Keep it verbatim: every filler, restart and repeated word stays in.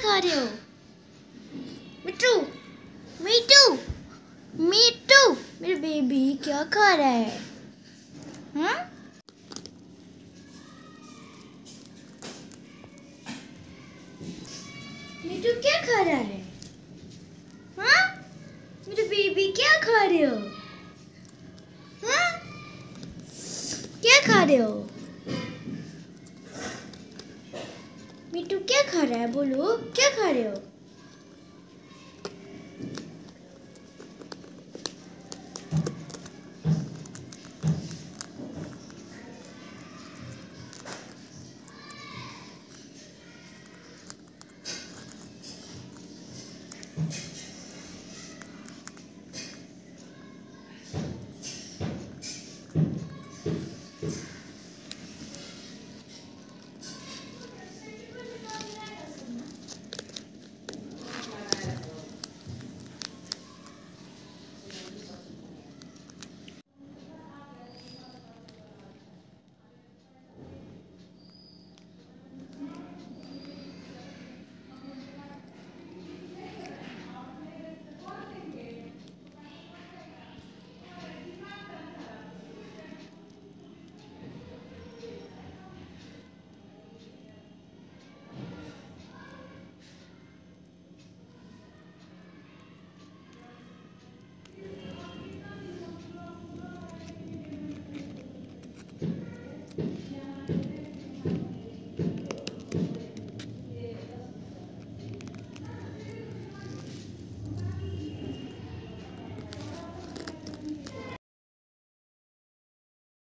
खा रहे हो? मिट्टू, मिट्टू, मिट्टू, मेरे बेबी क्या खा रहा है? हाँ? मिट्टू क्या खा रहा है? हाँ? मेरे बेबी क्या खा रहे हो? हाँ? क्या खा रहे हो? मिट्टू क्या खा रहा है? बोलो, क्या खा रहे हो?